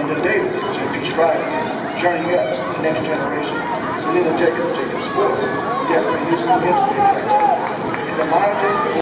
London Davis, JP Schreiber, Journey Epps, the next generation, Selena Jacobs, Jacob Sports, Destiny Houston, Hempstead, in the modern